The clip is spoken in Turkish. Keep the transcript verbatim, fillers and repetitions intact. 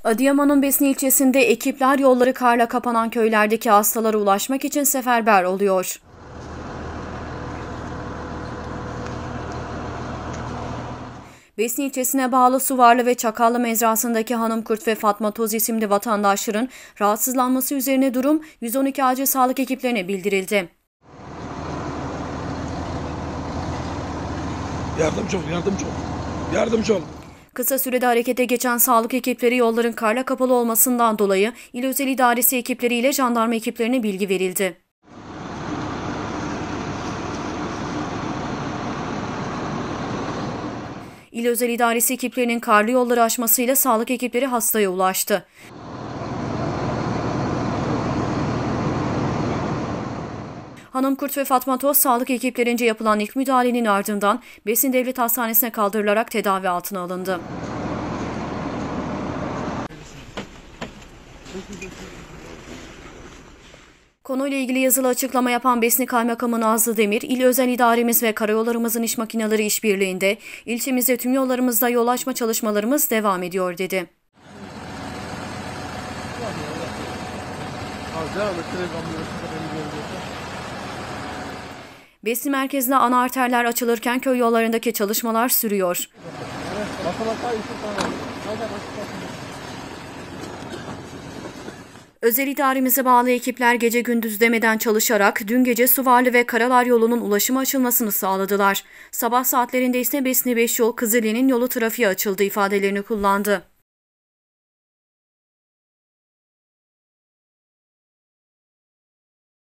Adıyaman'ın Besni ilçesinde ekipler yolları karla kapanan köylerdeki hastalara ulaşmak için seferber oluyor. Besni ilçesine bağlı Suvarlı ve Çakallı mezrasındaki Hanım Kurt ve Fatma Toz isimli vatandaşların rahatsızlanması üzerine durum yüz on iki acil sağlık ekiplerine bildirildi. Yardımcı ol, yardımcı ol. Yardımcı ol. Kısa sürede harekete geçen sağlık ekipleri yolların karla kapalı olmasından dolayı İl Özel İdaresi ekipleriyle jandarma ekiplerine bilgi verildi. İl Özel İdaresi ekiplerinin karlı yolları aşmasıyla sağlık ekipleri hastaya ulaştı. Hanım Kurt ve Fatma Toz sağlık ekiplerince yapılan ilk müdahalenin ardından Besni Devlet Hastanesi'ne kaldırılarak tedavi altına alındı. Konuyla ilgili yazılı açıklama yapan Besni Kaymakamı Nazlı Demir, İl Özel İdaremiz ve karayollarımızın iş makineleri işbirliğinde ilçemizde tüm yollarımızda yol açma çalışmalarımız devam ediyor dedi. Besni merkezinde ana arterler açılırken köy yollarındaki çalışmalar sürüyor. Özel idaremize bağlı ekipler gece gündüz demeden çalışarak dün gece Suvarlı ve Karalar yolunun ulaşıma açılmasını sağladılar. Sabah saatlerinde ise Besni beş yol Kızılya'nın yolu trafiğe açıldı ifadelerini kullandı.